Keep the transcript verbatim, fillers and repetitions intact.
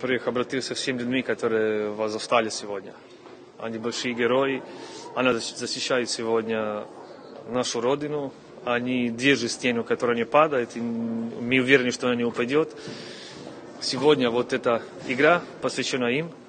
Во-первых, обратился к всем людьми, которые вас застали сегодня. Они большие герои, они защищают сегодня нашу Родину, они держат стену, которая не падает, и мы уверены, что она не упадет. Сегодня вот эта игра посвящена им.